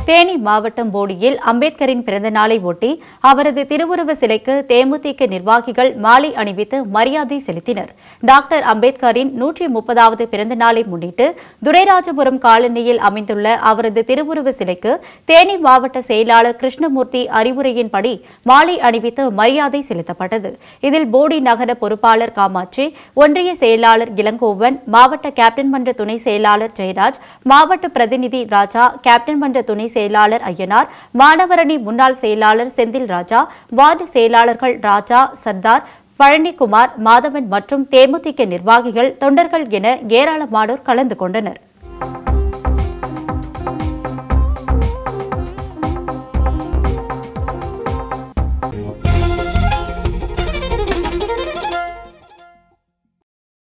தேனி மாவட்டம் போடியில் அம்பேத்கரின் பிறந்த நாளை ஒட்டி அவரது திருவுருவ சிலைக்கு தேமுதிக நிர்வாகிகள் மாலை அணிவித்து மரியாதை செலுத்தினர். டாக்டர் அம்பேத்கரின் 130வது பிறந்த நாளை முன்னிட்டு துரைராஜபுரம் காலனியில் அமைந்துள்ள அவரது திருவுருவ சிலைக்கு தேனி மாவட்ட செயலாளர் கிருஷ்ணமூர்த்தி அறிவுரையின்படி மாலை அணிவித்து மரியாதை செலுத்தப்பட்டது. இதில் போடி நகர பொறுப்பாளர் காமாட்சி, ஒன்றிய செயலாளர் இளங்கோவன், மாவட்ட கேப்டன் மன்ற துணை செயலாளர் ஜெயராஜ், மாவட்ட பிரதிநிதி ராஜா, கேப்டன் மன்ற துணை செயலாளர் ஐயனார், மாணவரணி முன்னாள் செயலாளர் செந்தில் ராஜா, வார்டு செயலாளர்கள் ராஜா, சர்தார், பழனிக்குமார், மாதவன் மற்றும் தேமுதிக நிர்வாகிகள், தொண்டர்கள் என ஏராளமானோர் கலந்து கொண்டனர்.